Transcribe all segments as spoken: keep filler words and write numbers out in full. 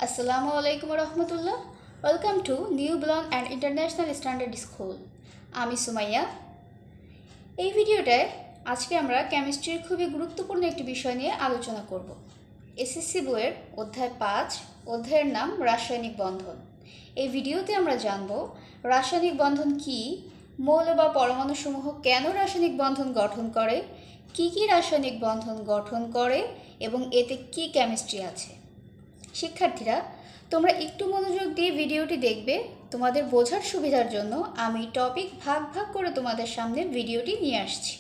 Assalamu alaikum warahmatullah. Welcome to New Blanc and International Standard School. আমি সুমাইয়া। এই ভিডিওটায় আজকে আমরা কেমিস্ট্রির খুবই গুরুত্বপূর্ণ একটি বিষয় নিয়ে আলোচনা করব। এসএসসি বইয়ের অধ্যায় পাঁচ, অধ্যায়ের নাম রাসায়নিক বন্ধন। এই ভিডিওতে আমরা জানব রাসায়নিক বন্ধন কি, মৌল বা পরমাণুসমূহ কেন রাসায়নিক বন্ধন গঠন করে, কি কি রাসায়নিক বন্ধন গঠন করে এবং এতে কি কেমিস্ট্রি আছে। শিক্ষার্থীরা, তোমরা একটু মনোযোগ দিয়ে ভিডিওটি দেখবে। তোমাদের বোঝার সুবিধার জন্য আমি টপিক ভাগ ভাগ করে তোমাদের সামনে ভিডিওটি নিয়ে আসছি।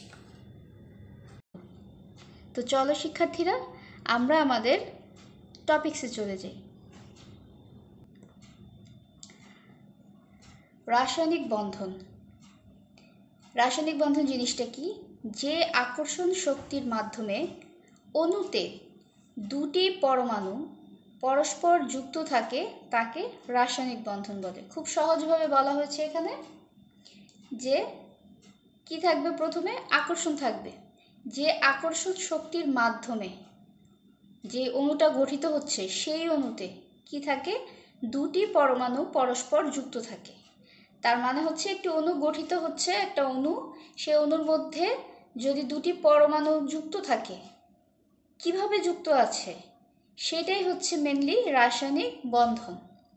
তো চলো শিক্ষার্থীরা, আমরা আমাদের টপিকসে চলে যাই। রাসায়নিক বন্ধন। রাসায়নিক বন্ধন জিনিসটা কি? যে আকর্ষণ শক্তির মাধ্যমে অণুতে দুটি পরমাণু পরস্পর যুক্ত থাকে তাকে রাসায়নিক বন্ধন বলে। খুব সহজভাবে বলা হয়েছে এখানে যে কি থাকবে, প্রথমে আকর্ষণ থাকবে। যে আকর্ষণ শক্তির মাধ্যমে যে অণুটা গঠিত হচ্ছে সেই অণুতে কি থাকে, দুটি পরমাণু পরস্পর যুক্ত থাকে। তার মানে হচ্ছে একটি অণু গঠিত হচ্ছে, একটা অণু, সে অণুর মধ্যে যদি দুটি পরমাণু যুক্ত থাকে, কিভাবে যুক্ত আছে সেটাই হচ্ছে মেনলি রাসায়নিক বন্ধন।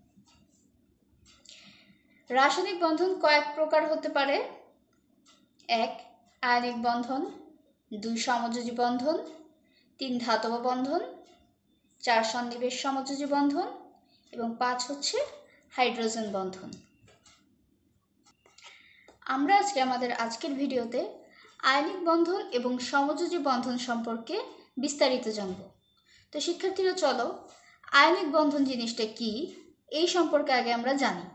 রাসায়নিক বন্ধন কয়েক প্রকার হতে পারে। এক, আয়নিক বন্ধন। দুই, সমযোজী বন্ধন। তিন, ধাতব বন্ধন। চার, সন্নিবেশ সমযোজী বন্ধন। এবং পাঁচ হচ্ছে হাইড্রোজেন বন্ধন। আমরা আজকে আমাদের আজকের ভিডিওতে আয়নিক বন্ধন এবং সমযোজী বন্ধন সম্পর্কে বিস্তারিত জানব। তো শিক্ষার্থীরা, চলো আয়নিক বন্ধন জিনিসটা কি এই সম্পর্কে আগে আমরা জানি।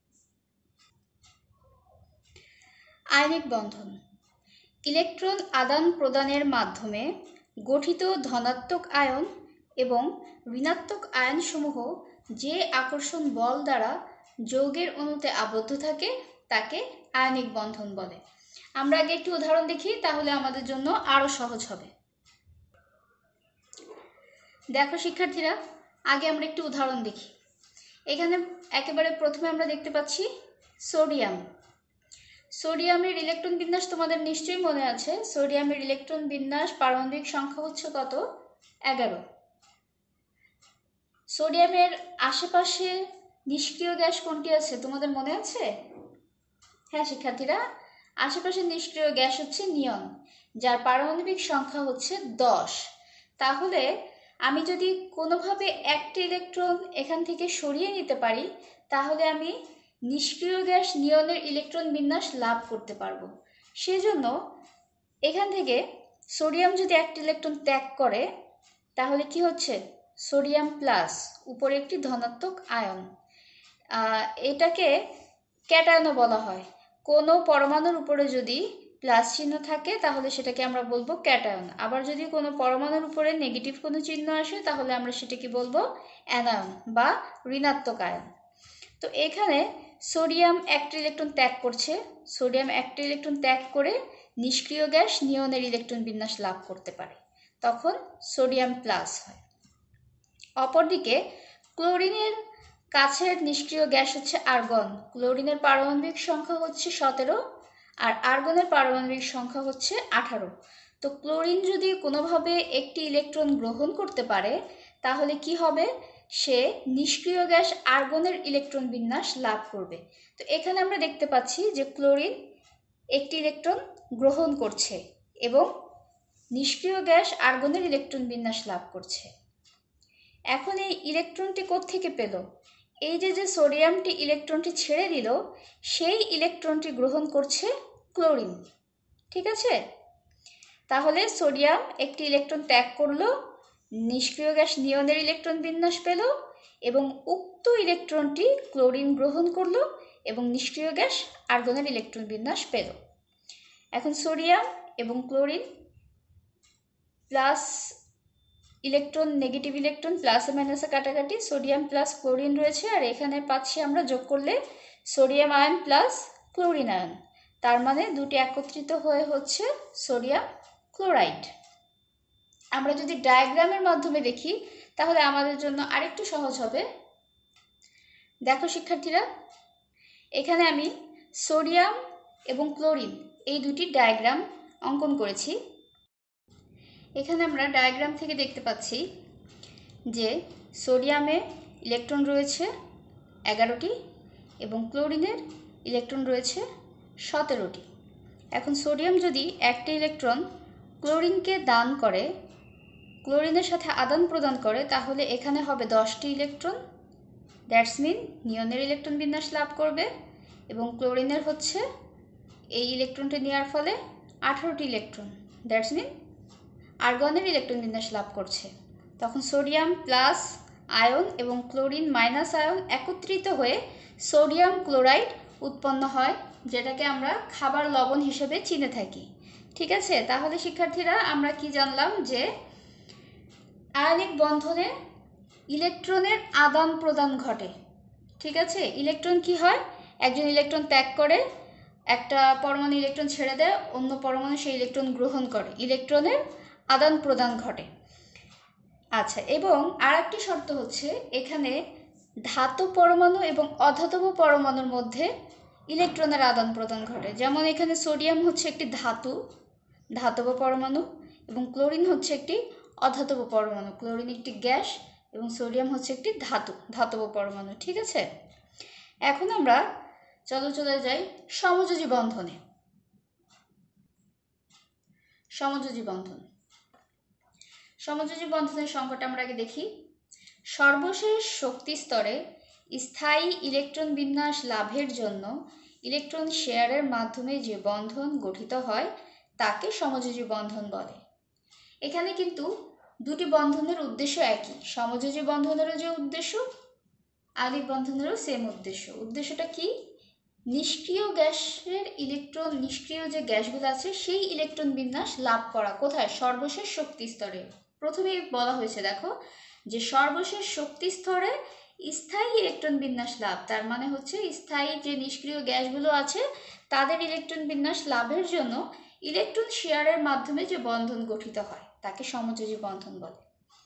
আয়নিক বন্ধন ইলেকট্রন আদান প্রদানের মাধ্যমে গঠিত ধনাত্মক আয়ন এবং ঋণাত্মক আয়নসমূহ যে আকর্ষণ বল দ্বারা যৌগের অণুতে আবদ্ধ থাকে তাকে আয়নিক বন্ধন বলে। আমরা আগে একটি উদাহরণ দেখি, তাহলে আমাদের জন্য আরো সহজ হবে। দেখো শিক্ষার্থীরা, আগে আমরা একটি উদাহরণ দেখি। এখানে একেবারে প্রথমে আমরা দেখতে পাচ্ছি সোডিয়াম। সোডিয়ামের ইলেকট্রন বিন্যাস তোমাদের নিশ্চয়ই মনে আছে। সোডিয়ামের ইলেকট্রন বিন্যাস পারমাণবিক সংখ্যা হচ্ছে কত? এগারো। সোডিয়ামের আশেপাশে নিষ্ক্রিয় গ্যাস কোনটি আছে তোমাদের মনে আছে? হ্যাঁ শিক্ষার্থীরা, আশেপাশে নিষ্ক্রিয় গ্যাস হচ্ছে নিয়ন, যার পারমাণবিক সংখ্যা হচ্ছে দশ। তাহলে আমি যদি কোনোভাবে একটা ইলেকট্রন এখান থেকে সরিয়ে নিতে পারি, তাহলে আমি নিষ্ক্রিয় গ্যাস নিয়নের ইলেকট্রন বিন্যাস লাভ করতে পারবো। সেজন্য এখান থেকে সোডিয়াম যদি একটা ইলেকট্রন ত্যাগ করে, তাহলে কি হচ্ছে? সোডিয়াম প্লাস, উপরে একটি ধনাত্মক আয়ন। এটাকে ক্যাটায়নও বলা হয়। কোনো পরমাণুর উপরে যদি প্লাস চিহ্ন থাকে তাহলে সেটাকে আমরা বলবো ক্যাটায়ন। আবার যদি কোনো পরমাণুর উপরে নেগেটিভ কোনো চিহ্ন আসে তাহলে আমরা সেটাকে বলবো অ্যানায়ন বা ঋণাত্মক আয়ন। তো এখানে সোডিয়াম একটা ইলেকট্রন ত্যাগ করছে। সোডিয়াম একটা ইলেকট্রন ত্যাগ করে নিষ্ক্রিয় গ্যাস নিয়নের ইলেকট্রন বিন্যাস লাভ করতে পারে, তখন সোডিয়াম প্লাস হয়। অপরদিকে ক্লোরিনের কাছের নিষ্ক্রিয় গ্যাস হচ্ছে আর্গন। ক্লোরিনের পারমাণবিক সংখ্যা হচ্ছে সতেরো আর আর্গনের পারমাণবিক সংখ্যা হচ্ছে আঠারো। তো ক্লোরিন যদি কোনোভাবে একটি ইলেকট্রন গ্রহণ করতে পারে তাহলে কি হবে? সে নিষ্ক্রিয় গ্যাস আর্গনের ইলেকট্রন বিন্যাস লাভ করবে। তো এখানে আমরা দেখতে পাচ্ছি যে ক্লোরিন একটি ইলেকট্রন গ্রহণ করছে এবং নিষ্ক্রিয় গ্যাস আর্গনের ইলেকট্রন বিন্যাস লাভ করছে। এখন এই ইলেকট্রনটি কোত্থেকে পেল? এই যে যে সোডিয়ামটি ইলেকট্রনটি ছেড়ে দিল, সেই ইলেকট্রনটি গ্রহণ করছে ক্লোরিন। ঠিক আছে? তাহলে সোডিয়াম একটি ইলেকট্রন ত্যাগ করলো, নিষ্ক্রিয় গ্যাস নিয়নের ইলেকট্রন বিন্যাস পেল এবং উক্ত ইলেকট্রনটি ক্লোরিন গ্রহণ করলো এবং নিষ্ক্রিয় গ্যাস আর্গনের ইলেকট্রন বিন্যাস পেল। এখন সোডিয়াম এবং chlorine plus electron, negative electron প্লাসে মাইনাসে কাটাকাটি, সোডিয়াম প্লাস ক্লোরিন রয়েছে, আর এখানে পাচ্ছি আমরা যোগ করলে sodium ion plus chlorine ion. তার মানে দুটি একত্রিত হয়ে হচ্ছে সোডিয়াম ক্লোরাইড। আমরা যদি ডায়াগ্রামের মাধ্যমে দেখি তাহলে আমাদের জন্য আরেকটু সহজ হবে। দেখো শিক্ষার্থীরা, এখানে আমি সোডিয়াম এবং ক্লোরিন এই দুটি ডায়াগ্রাম অঙ্কন করেছি। এখানে আমরা ডায়াগ্রাম থেকে দেখতে পাচ্ছি যে সোডিয়ামে ইলেকট্রন রয়েছে এগারোটি এবং ক্লোরিনের ইলেকট্রন রয়েছে সতেরোটি। এখন সোডিয়াম যদি একটি ইলেকট্রন ক্লোরিনকে দান করে, ক্লোরিনের সাথে আদান প্রদান করে, তাহলে এখানে হবে দশটি ইলেকট্রন। দ্যাটস মিন নিয়নের ইলেকট্রন বিন্যাস লাভ করবে এবং ক্লোরিনের হচ্ছে এই ইলেকট্রনটি নেওয়ার ফলে আঠারোটি ইলেকট্রন। দ্যাটস মিন আর্গনের ইলেকট্রন বিন্যাস লাভ করছে। তখন সোডিয়াম প্লাস আয়ন এবং ক্লোরিন মাইনাস আয়ন একত্রিত হয়ে সোডিয়াম ক্লোরাইড উৎপন্ন হয়, যেটাকে আমরা খাবার লবণ হিসেবে চিনে থাকি। ঠিক আছে, তাহলে শিক্ষার্থীরা আমরা কি জানলাম যে আয়নিক বন্ধনে ইলেকট্রনের আদান প্রদান ঘটে। ঠিক আছে, ইলেকট্রন কি হয়, একজন ইলেকট্রন ত্যাগ করে, একটা পরমাণু ইলেকট্রন ছেড়ে দেয়, অন্য পরমাণু সেই ইলেকট্রন গ্রহণ করে, ইলেকট্রনের আদান প্রদান ঘটে। আচ্ছা, এবং আর একটি শর্ত হচ্ছে এখানে ধাতব পরমাণু এবং অধাতব পরমাণুর মধ্যে ইলেকট্রনের আদান প্রদান ঘটে। যেমন এখানে সোডিয়াম হচ্ছে একটি ধাতু, ধাতব পরমাণু, এবং ক্লোরিন হচ্ছে একটি অধাতব পরমাণু। ক্লোরিন একটি গ্যাস এবং সোডিয়াম হচ্ছে একটি ধাতু, ধাতব পরমাণু। ঠিক আছে, এখন আমরা চলো চলে যাই সমযোজী বন্ধনে। সমযোজী বন্ধন, সমযোজী বন্ধনের সংখ্যাটা আমরা আগে দেখি। সর্বশেষ শক্তি স্তরে স্থায়ী ইলেকট্রন বিন্যাস লাভের জন্য ইলেকট্রন শেয়ারের মাধ্যমে যে বন্ধন গঠিত হয় তাকে সমযোজী বন্ধন বলে। এখানে কিন্তু দুটি বন্ধনের উদ্দেশ্য একই। সমযোজী বন্ধনেরও যে উদ্দেশ্য, আণবিক বন্ধনেরও সেম উদ্দেশ্য। উদ্দেশ্যটা কি? নিষ্ক্রিয় গ্যাসের ইলেকট্রন, নিষ্ক্রিয় যে গ্যাসগুলো আছে সেই ইলেকট্রন বিন্যাস লাভ করা। কোথায়? সর্বশেষ শক্তি স্তরে। প্রথমেই বলা হয়েছে দেখো যে সর্বশেষ শক্তি স্তরে স্থায়ী ইলেকট্রন বিন্যাস লাভ, তার মানে হচ্ছে স্থায়ী যে নিষ্ক্রিয় গ্যাসগুলো আছে তাদের ইলেকট্রন বিন্যাস লাভের জন্য ইলেকট্রন শেয়ারের মাধ্যমে যে বন্ধন গঠিত হয় তাকে সমযোজী বন্ধন বলে।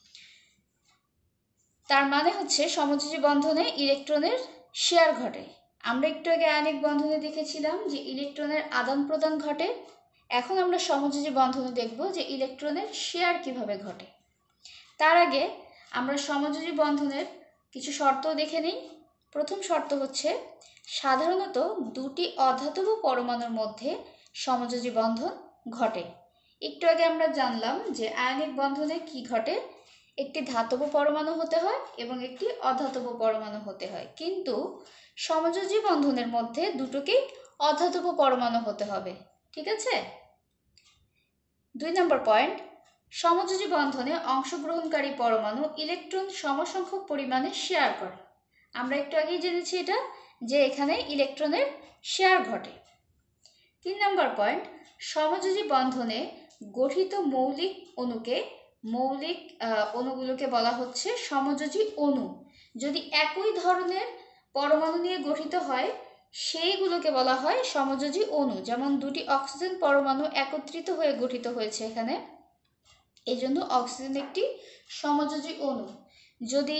তার মানে হচ্ছে সমযোজী বন্ধনে ইলেকট্রনের শেয়ার ঘটে। আমরা একটু আগে আয়নিক বন্ধনে দেখেছিলাম যে ইলেকট্রনের আদান প্রদান ঘটে। এখন আমরা সমযোজী বন্ধনে দেখব যে ইলেকট্রনের শেয়ার কিভাবে ঘটে। তার আগে আমরা সমযোজী বন্ধনের কিছু শর্ত দেখে নিই। প্রথম শর্ত হচ্ছে সাধারণত দুটি অধাতব পরমাণুর মধ্যে সমযোজী বন্ধন ঘটে। একটু আগে আমরা জানলাম যে আয়নিক বন্ধনে কি ঘটে, একটি ধাতব পরমাণু হতে হয় এবং একটি অধাতব পরমাণু হতে হয়, কিন্তু সমযোজী বন্ধনের মধ্যে দুটোকেই অধাতব পরমাণু হতে হবে। ঠিক আছে, দুই নম্বর পয়েন্ট, সমযোজী বন্ধনে অংশগ্রহণকারী পরমাণু ইলেকট্রন সমসংখ্যক পরিমাণে শেয়ার করে। আমরা একটু আগেই জেনেছি এটা, যে এখানে ইলেকট্রনের শেয়ার ঘটে। তিন নম্বর পয়েন্ট, সমযোজী বন্ধনে গঠিত মৌলিক অণুকে মৌলিক অণুগুলোকে বলা হচ্ছে সমযোজী অণু। যদি একই ধরনের পরমাণু নিয়ে গঠিত হয় সেইগুলোকে বলা হয় সমযোজী অণু। যেমন দুটি অক্সিজেন পরমাণু একত্রিত হয়ে গঠিত হয়েছে এখানে, এই জন্য অক্সিজেন একটি সমযোজী অণু। যদি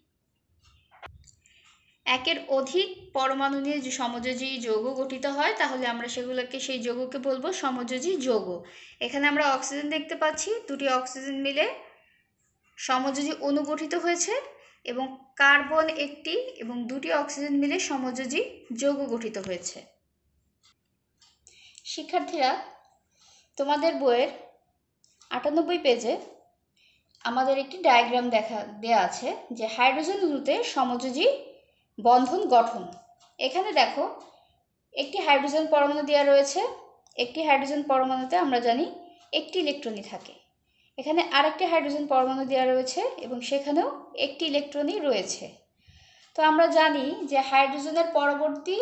একের অধিক পরমাণু নিয়ে যে সমযোজী যৌগ গঠিত হয় তাহলে আমরা সেগুলোকে, সেই যৌগকে বলবো সমযোজী যৌগ। এখানে আমরা অক্সিজেন দেখতে পাচ্ছি, দুটি অক্সিজেন মিলে সমযোজী অণু গঠিত হয়েছে, এবং কার্বন একটি এবং দুটি অক্সিজেন মিলে সমযোজী যৌগ গঠিত হয়েছে। শিক্ষার্থীরা, তোমাদের বইয়ের আটানব্বই পেজে আমাদের একটি ডায়াগ্রাম দেখা দেয়া আছে যে হাইড্রোজেন অণুতে সমযোজী বন্ধন গঠন। এখানে দেখো একটি হাইড্রোজেন পরমাণু দেওয়া রয়েছে, একটি হাইড্রোজেন পরমাণুতে আমরা জানি একটি ইলেকট্রনই থাকে। এখানে আরেকটি হাইড্রোজেন পরমাণু দেওয়া রয়েছে এবং সেখানেও একটি ইলেকট্রনই রয়েছে। তো আমরা জানি যে হাইড্রোজেনের পরবর্তী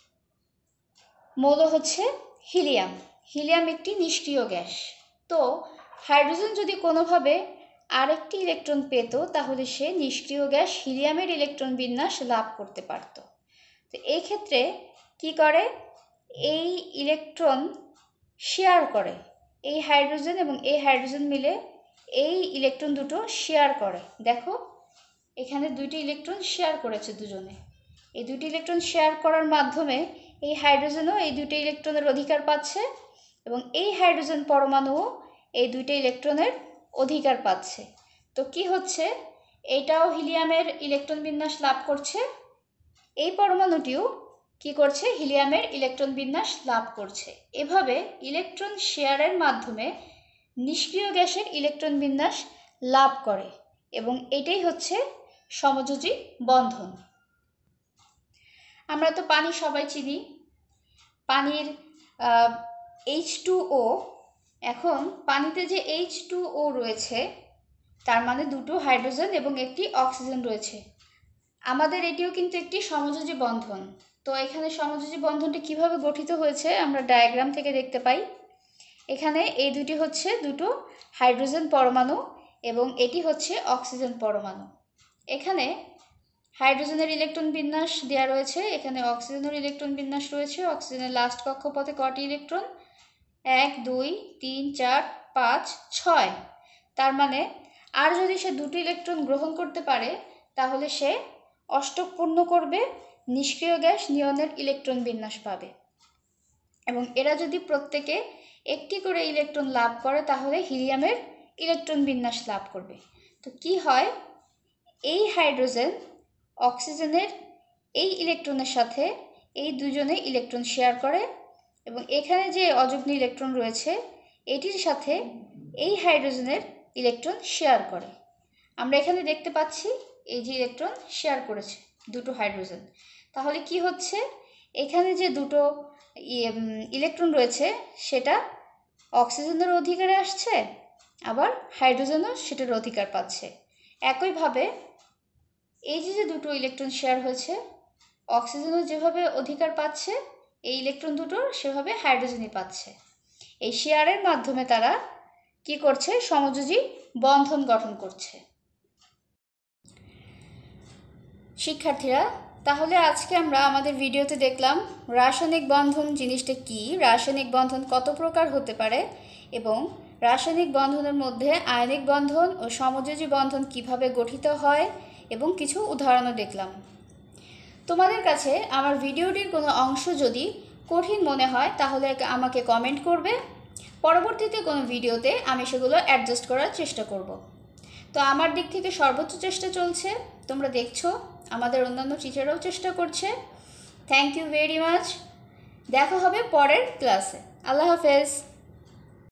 মৌল হচ্ছে হিলিয়াম। হিলিয়াম একটি নিষ্ক্রিয় গ্যাস। তো হাইড্রোজেন যদি কোনোভাবে আরেকটি ইলেকট্রন পেত তাহলে সে নিষ্ক্রিয় গ্যাস হিলিয়ামের ইলেকট্রন বিন্যাস লাভ করতে পারত। তো এই ক্ষেত্রে কি করে, এই ইলেকট্রন শেয়ার করে, এই হাইড্রোজেন এবং এই হাইড্রোজেন মিলে এই ইলেকট্রন দুটো শেয়ার করে। দেখো এখানে দুইটি ইলেকট্রন শেয়ার করেছে দুজনে। এই দুটি ইলেকট্রন শেয়ার করার মাধ্যমে এই হাইড্রোজেনও এই দুটো ইলেকট্রনের অধিকার পাচ্ছে এবং এই হাইড্রোজেন পরমাণুও এই দুইটা ইলেকট্রনের অধিকার পাচ্ছে। তো কি হচ্ছে, এটাও হিলিয়ামের ইলেকট্রন বিন্যাস লাভ করছে, এই পরমাণুটিও কি করছে, হিলিয়ামের ইলেকট্রন বিন্যাস লাভ করছে। এভাবে ইলেকট্রন শেয়ারের মাধ্যমে নিষ্ক্রিয় গ্যাসের ইলেকট্রন বিন্যাস লাভ করে এবং এটাই হচ্ছে সমযোজী বন্ধন। আমরা তো পানি সবাই চিনি, পানির এইচ টু ও, এখন পানিতে যে এইচ টু ও রয়েছে তার মানে দুটো হাইড্রোজেন এবং একটি অক্সিজেন রয়েছে। আমাদের এটিও কিন্তু একটি সমযোজী বন্ধন। তো এখানে সমযোজী বন্ধনটি কিভাবে গঠিত হয়েছে আমরা ডায়াগ্রাম থেকে দেখতে পাই। এখানে এই দুটি হচ্ছে দুটো হাইড্রোজেন পরমাণু এবং এটি হচ্ছে অক্সিজেন পরমাণু। এখানে হাইড্রোজেনের ইলেকট্রন বিন্যাস দেওয়া রয়েছে, এখানে অক্সিজেনের ইলেকট্রন বিন্যাস রয়েছে। অক্সিজেনের লাস্ট কক্ষপথে কটি ইলেকট্রন? এক, দুই, তিন, চার, পাঁচ, ছয়। তার মানে আর যদি সে দুটি ইলেকট্রন গ্রহণ করতে পারে তাহলে সে অষ্টক পূর্ণ করবে, নিষ্ক্রিয় গ্যাস নিয়নের ইলেকট্রন বিন্যাস পাবে। এবং এরা যদি প্রত্যেকে একটি করে ইলেকট্রন লাভ করে তাহলে হিলিয়ামের ইলেকট্রন বিন্যাস লাভ করবে। তো কি হয়, এই হাইড্রোজেন অক্সিজেনের এই ইলেকট্রনের সাথে এই দুজনে ইলেকট্রন শেয়ার করে এবং এখানে যে অযুগ্ম ইলেকট্রন রয়েছে এটির সাথে এই হাইড্রোজেনের ইলেকট্রন শেয়ার করে। আমরা এখানে দেখতে পাচ্ছি এই যে ইলেকট্রন শেয়ার করেছে দুটো হাইড্রোজেন। তাহলে কি হচ্ছে, এখানে যে দুটো ইলেকট্রন রয়েছে সেটা অক্সিজেনের অধিকারে আসছে, আবার হাইড্রোজেনও সেটার অধিকার পাচ্ছে। একইভাবে এই যে যে দুটো ইলেকট্রন শেয়ার হয়েছে, অক্সিজেনও যেভাবে অধিকার পাচ্ছে এই ইলেকট্রন দুটো সেভাবে হাইড্রোজেনই পাচ্ছে। এই শেয়ারের মাধ্যমে তারা কি করছে, সমযোজী বন্ধন গঠন করছে। শিক্ষার্থীরা, তাহলে আজকে আমরা আমাদের ভিডিওতে দেখলাম রাসায়নিক বন্ধন জিনিসটা কি, রাসায়নিক বন্ধন কত প্রকার হতে পারে এবং রাসায়নিক বন্ধনের মধ্যে আয়নিক বন্ধন ও সমযোজী বন্ধন কিভাবে গঠিত হয় এবং কিছু উদাহরণও দেখলাম। তোমাদের কাছে আমার ভিডিওটির কোনো অংশ যদি কঠিন মনে হয় তাহলে আমাকে কমেন্ট করবে, পরবর্তীতে কোনো ভিডিওতে আমি সেগুলো অ্যাডজাস্ট করার চেষ্টা করব। তো আমার দিক থেকে সর্বোচ্চ চেষ্টা চলছে, তোমরা দেখছো আমাদের অন্যান্য টিচাররাও চেষ্টা করছে। Thank you very much. দেখা হবে পরের ক্লাসে। আল্লাহ হাফেজ।